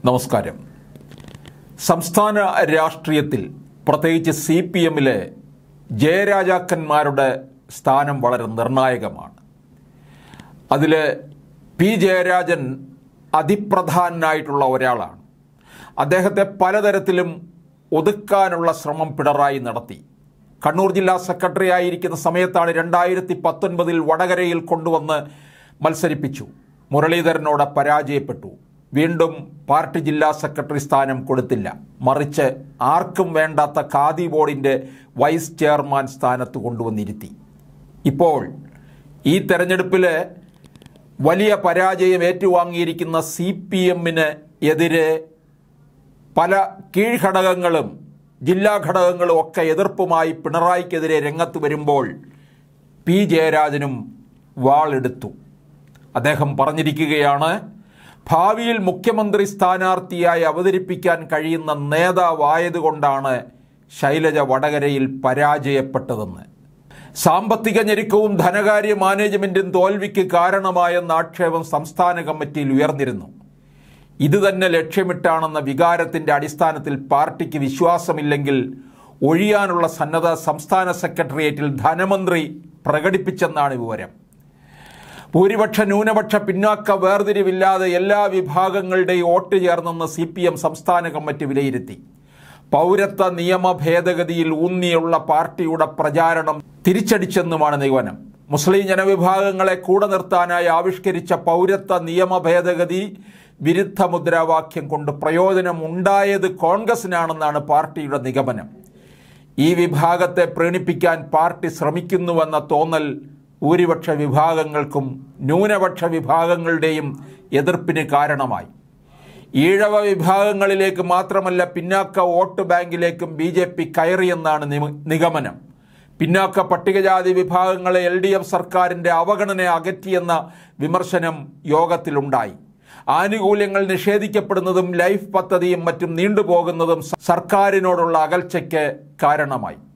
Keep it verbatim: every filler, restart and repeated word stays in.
നമസ്കാരം. സംസ്ഥാന രാഷ്ട്രീയത്തിൽ പ്രത്യേകിച്ച് സി പി എമ്മിലെ ജയരാജാക്കന്മാരുടെ സ്ഥാനം വളരെ നിർണായകമാണ്. അതിൽ പി ജയരാജൻ അതിപ്രധാനായിട്ടുള്ള ഒരാളാണ്. അദ്ദേഹത്തെ പലതരത്തിലും ഒതുക്കാനുള്ള ശ്രമം പിണറായി നടത്തി. കണ്ണൂർ ജില്ലാ സെക്രട്ടറി ആയിരിക്കുന്ന സമയത്താണ് രണ്ടായിരത്തി പത്തൊൻപതിൽ വടകരയിൽ കൊണ്ടുവന്ന് മത്സരിപ്പിച്ചു. മുരളീധരനോട് പരാജയപ്പെട്ടു. വീണ്ടും പാർട്ടി ജില്ലാ സെക്രട്ടറി സ്ഥാനം കൊടുത്തില്ല. മറിച്ച് ആർക്കും വേണ്ടാത്ത ഖാദി ബോർഡിൻ്റെ വൈസ് ചെയർമാൻ സ്ഥാനത്ത് കൊണ്ടുവന്നിരുത്തി. ഇപ്പോൾ ഈ തെരഞ്ഞെടുപ്പിൽ വലിയ പരാജയം ഏറ്റുവാങ്ങിയിരിക്കുന്ന സി പി എമ്മിന് എതിരെ പല കീഴ്ഘടകങ്ങളും ജില്ലാ ഘടകങ്ങളും ഒക്കെ എതിർപ്പുമായി പിണറായിക്കെതിരെ രംഗത്ത് വരുമ്പോൾ പി ജയരാജനും വാളെടുത്തു. അദ്ദേഹം പറഞ്ഞിരിക്കുകയാണ്, ഭാവിയിൽ മുഖ്യമന്ത്രി സ്ഥാനാർത്ഥിയായി അവതരിപ്പിക്കാൻ കഴിയുന്ന നേതാവായതുകൊണ്ടാണ് ശൈലജ വടകരയിൽ പരാജയപ്പെട്ടതെന്ന്. സാമ്പത്തിക ഞെരുക്കവും ധനകാര്യ മാനേജ്മെന്റും തോൽവിക്ക് കാരണമായെന്ന ആക്ഷേപം സംസ്ഥാന കമ്മിറ്റിയിൽ ഉയർന്നിരുന്നു. ഇതുതന്നെ ലക്ഷ്യമിട്ടാണെന്ന വികാരത്തിന്റെ അടിസ്ഥാനത്തിൽ പാർട്ടിക്ക് വിശ്വാസമില്ലെങ്കിൽ ഒഴിയാനുള്ള സന്നദ്ധ സംസ്ഥാന സെക്രട്ടേറിയറ്റിൽ ധനമന്ത്രി പ്രകടിപ്പിച്ചെന്നാണ് വിവരം. ഭൂരിപക്ഷ ന്യൂനപക്ഷ പിന്നാക്ക വേർതിരിവില്ലാതെ എല്ലാ വിഭാഗങ്ങളുടെയും വോട്ട് ചേർന്നെന്ന് സി പി എം സംസ്ഥാന കമ്മിറ്റി വിലയിരുത്തി. പൗരത്വ നിയമ ഭേദഗതിയിൽ ഊന്നിയുള്ള പാർട്ടിയുടെ പ്രചാരണം തിരിച്ചടിച്ചെന്നുമാണ് നിഗമനം. മുസ്ലിം ജനവിഭാഗങ്ങളെ കൂടെ നിർത്താനായി ആവിഷ്കരിച്ച പൗരത്വ നിയമ ഭേദഗതി വിരുദ്ധ മുദ്രാവാക്യം കൊണ്ട് പ്രയോജനം ഉണ്ടായത് കോൺഗ്രസിനാണെന്നാണ് പാർട്ടിയുടെ നിഗമനം. ഈ വിഭാഗത്തെ പ്രീണിപ്പിക്കാൻ പാർട്ടി ശ്രമിക്കുന്നുവെന്ന തോന്നൽ ഭൂരിപക്ഷ വിഭാഗങ്ങൾക്കും ന്യൂനപക്ഷ വിഭാഗങ്ങളുടെയും എതിർപ്പിന് കാരണമായി. ഈഴവ വിഭാഗങ്ങളിലേക്ക് മാത്രമല്ല പിന്നാക്ക വോട്ട് ബാങ്കിലേക്കും ബി ജെ പി കയറിയെന്നാണ് നിഗമനം. പിന്നാക്ക പട്ടികജാതി വിഭാഗങ്ങളെ എൽ ഡി എഫ് സർക്കാരിൻ്റെ അവഗണന അകറ്റിയെന്ന വിമർശനം യോഗത്തിലുണ്ടായി. ആനുകൂല്യങ്ങൾ നിഷേധിക്കപ്പെടുന്നതും ലൈഫ് പദ്ധതിയും മറ്റും നീണ്ടുപോകുന്നതും സർക്കാരിനോടുള്ള അകൽച്ചയ്ക്ക് കാരണമായി.